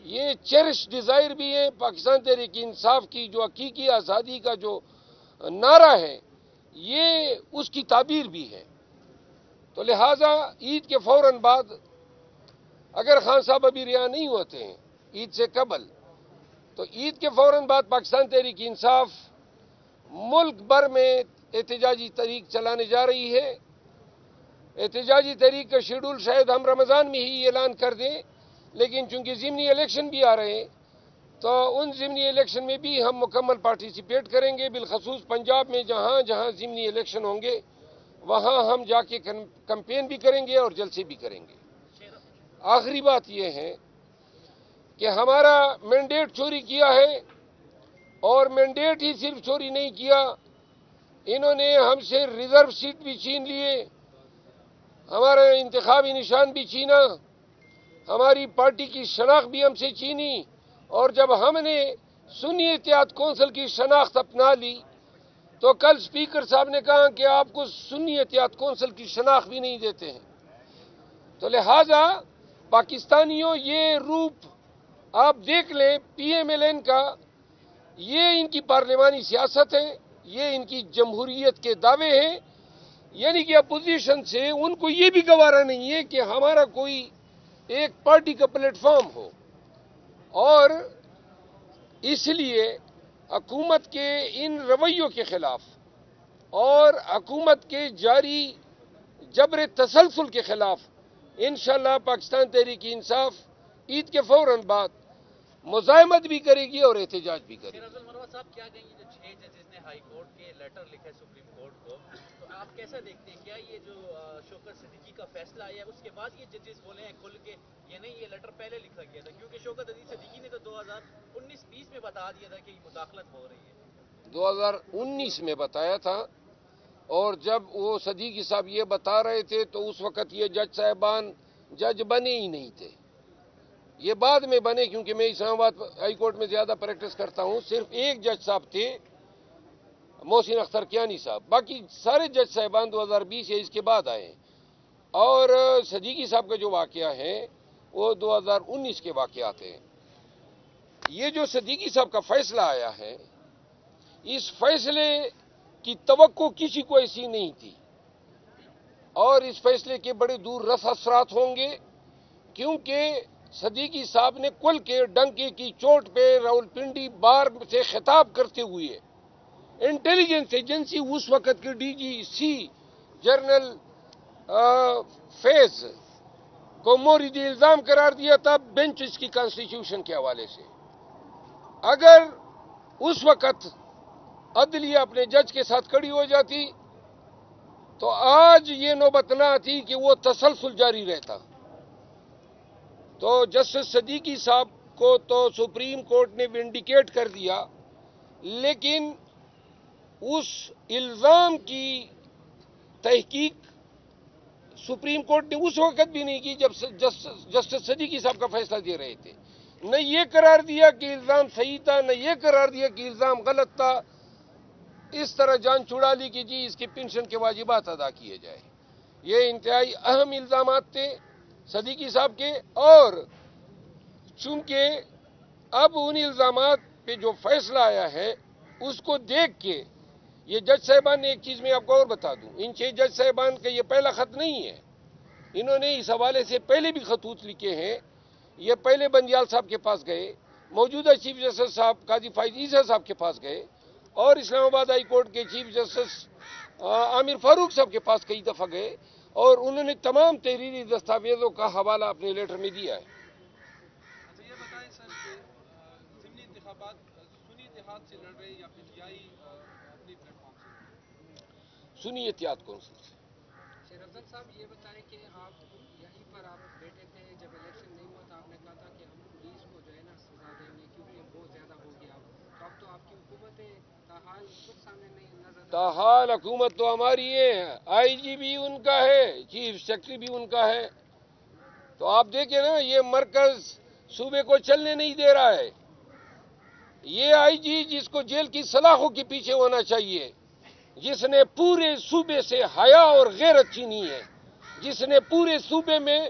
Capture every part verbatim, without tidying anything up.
یہ cherish Dzire بھی ہے پاکستان تحریک انصاف کی جو حقیقی آزادی کا جو نعرہ ہے، یہ اس کی تعبیر بھی ہے۔ تو لہٰذا عید کے فوراً بعد اگر خان صاحب ابھی رہا نہیں ہوتے ہیں عید سے قبل، تو عید کے فوراً بعد پاکستان تحریک انصاف ملک بھر میں احتجاجی تحریک چلانے جا رہی ہے۔ احتجاجی تحریک کا شیڈول شاید ہم رمضان میں ہی اعلان کر دیں، لیکن چونکہ ضمنی الیکشن بھی آ رہے ہیں تو ان ضمنی الیکشن میں بھی ہم مکمل پارٹیسپیٹ کریں گے، بالخصوص پنجاب میں جہاں جہاں ضمنی الیکشن ہوں گے وہاں ہم جا کے کمپین بھی کریں گے اور جلسے بھی کریں گے۔ آخری بات یہ ہے کہ ہمارا مینڈیٹ چوری کیا ہے، اور مینڈیٹ ہی صرف چوری نہیں کیا، انہوں نے ہم سے ریزرو سیٹ بھی چھین لیے، ہمارا انتخابی نشان بھی چھینا، ہماری پارٹی کی شناخت بھی ہم سے چھینی، اور جب ہم نے سنی اتحاد کونسل کی شناخت اپنا لی تو کل اسپیکر صاحب نے کہا کہ آپ کو سنی اتحاد کونسل کی شناخت بھی نہیں دیتے ہیں۔ تو لہٰذا پاکستانیوں یہ روپ آپ دیکھ لیں پی ایم ایل این کا، یہ ان کی پارلیمانی سیاست ہے، یہ ان کی جمہوریت کے دعوے ہیں، یعنی کہ اپوزیشن سے ان کو یہ بھی گوارا نہیں ہے کہ ہمارا کوئی ایک پارٹی کا پلیٹ فارم ہو، اور اس لیے حکومت کے ان رویوں کے خلاف اور حکومت کے جاری جبر تسلسل کے خلاف انشاءاللہ پاکستان تحریک انصاف عید کے فوراً بعد مزاحمت بھی کرے گی اور احتجاج بھی کرے گی۔ شیر افضل مروہ صاحب کیا کہیں گے جو چھ ججز نے ہائی کورٹ کے لیٹر لکھے سپریم کورٹ کو، تو آپ کیسا دیکھتے ہیں؟ کیا یہ جو شوکت صدیقی کا فیصلہ آیا ہے اس کے بعد یہ ججز بولے ہیں کھل کے یہ نہیں یہ لیٹر پہلے لکھا گیا تھا؟ کیونکہ شوکت عزیز صدیقی نے تو دو ہزار انیس بیس میں بتا دیا تھا کہ یہ مداخلت ہو رہی ہے۔ دو ہزار انیس میں بتایا تھا، اور جب وہ صدیقی صاحب یہ بتا رہے تھے تو اس وقت یہ جج صاحبان جج بنے ہی نہیں تھے، یہ بعد میں بنے، کیونکہ میں اسلام آباد ہائی کورٹ میں زیادہ پریکٹس کرتا ہوں۔ صرف ایک جج صاحب تھے محسن اختر کیانی صاحب، باقی سارے جج صاحبان دو ہزار بیس یا اس کے بعد آئے ہیں، اور صدیقی صاحب کا جو واقعہ ہے وہ دو ہزار انیس کے واقعات ہیں۔ یہ جو صدیقی صاحب کا فیصلہ آیا ہے، اس فیصلے کی توقع کسی کو ایسی نہیں تھی، اور اس فیصلے کے بڑے دور رس اثرات ہوں گے، کیونکہ صدیقی صاحب نے کل کے ڈنکے کی چوٹ پہ راولپنڈی بار سے خطاب کرتے ہوئے انٹیلیجنس ایجنسی اس وقت کے ڈی جی سی جنرل فیض کو مورد الزام قرار دیا تھا بینچ اس کی کانسٹیٹیوشن کے حوالے سے۔ اگر اس وقت عدلیہ اپنے جج کے ساتھ کھڑی ہو جاتی تو آج یہ نوبت نہ آتی کہ وہ تسلسل جاری رہتا۔ تو جسٹس صدیقی صاحب کو تو سپریم کورٹ نے ونڈیکیٹ کر دیا، لیکن اس الزام کی تحقیق سپریم کورٹ نے اس وقت بھی نہیں کی جب جسٹس صدیقی صاحب کا فیصلہ دے رہے تھے۔ نہ یہ قرار دیا کہ الزام صحیح تھا، نہ یہ قرار دیا کہ الزام غلط تھا، اس طرح جان چھڑا لی کہ جی اس کی پنشن کے واجبات ادا کیے جائے۔ یہ انتہائی اہم الزامات تھے صدیقی صاحب کے، اور چونکہ اب ان الزامات پہ جو فیصلہ آیا ہے اس کو دیکھ کے یہ جج صاحبان نے ایک چیز میں آپ کو اور بتا دوں، ان چھ جج صاحبان کا یہ پہلا خط نہیں ہے، انہوں نے اس حوالے سے پہلے بھی خطوط لکھے ہیں۔ یہ پہلے بندیال صاحب کے پاس گئے، موجودہ چیف جسٹس صاحب قاضی فائز عیسیٰ صاحب کے پاس گئے، اور اسلام آباد ہائی کورٹ کے چیف جسٹس عامر فاروق صاحب کے پاس کئی دفعہ گئے، اور انہوں نے تمام تحریری دستاویزوں کا حوالہ اپنے لیٹر میں دیا ہے۔ اچھا یہ بتائیں سر کہ ضمنی انتخابات سنی اتحاد سے لڑ رہے یا پھر جائی اپنی پلیٹ فارم سے؟ سنی اتحاد کونسل سے۔ شیر افضل صاحب یہ بتائیں کہ آپ یہیں پر آپ بیٹھے تھے جب الیکشن نہیں ہوا تھا، آپ نے کہا تھا کہ ہم پولیس کو جو ہے نا سزا دیں گے کیونکہ بہت زیادہ ہو گیا، تو اب تو آپ کی حکومت ہے تاحال کچھ سامنے نہیں نظر آتا۔ تاحال حکومت تو ہماری ہے، آئی جی بھی ان کا ہے، چیف سیکرٹری بھی ان کا ہے، تو آپ دیکھیں نا یہ مرکز صوبے کو چلنے نہیں دے رہا ہے۔ یہ آئی جی جس کو جیل کی سلاخوں کے پیچھے ہونا چاہیے، جس نے پورے صوبے سے حیا اور غیرت چھینی ہے، جس نے پورے صوبے میں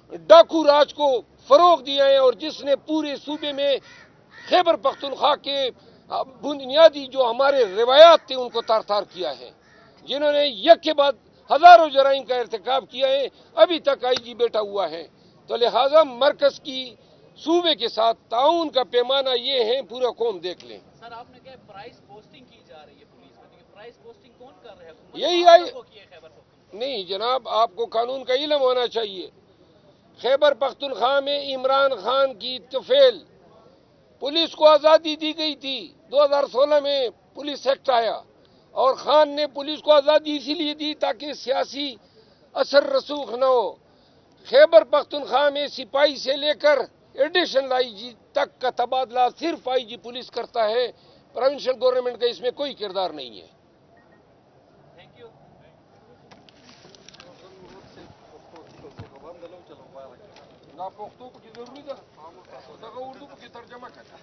ڈاکو راج کو فروغ دیا ہے اور جس نے پورے صوبے میں خیبر پختونخوا کے بنیادی جو ہمارے روایات تھے ان کو تار تار کیا ہے، جنہوں نے یک کے بعد ہزاروں جرائم کا ارتکاب کیا ہے، ابھی تک آئی جی بیٹھا ہوا ہے۔ تو لہٰذا مرکز کی صوبے کے ساتھ تعاون کا پیمانہ یہ ہے، پورا قوم دیکھ لیں۔ سر آپ نے کہا پرائز پوسٹنگ کی جا رہی ہے پولیس میں، تو یہ پرائز پوسٹنگ کون کر رہا ہے؟ حکومت یہی آپ آئی لوگوں کی ہے خیبر پختونخوا؟ نہیں جناب، آپ کو قانون کا علم ہونا چاہیے۔ خیبر پختونخوا میں عمران خان کی طفیل پولیس کو آزادی دی گئی تھی، دو ہزار سولہ میں پولیس ایکٹ آیا اور خان نے پولیس کو آزادی اسی لیے دی تاکہ سیاسی اثر رسوخ نہ ہو۔ خیبر پختونخوا میں سپاہی سے لے کر ایڈیشنل آئی جی تک کا تبادلہ صرف آئی جی پولیس کرتا ہے، پروونشل گورنمنٹ کا اس میں کوئی کردار نہیں ہے۔ Thank you. نا پختو کی ضروری ہے، اردو کی ترجمہ کرنا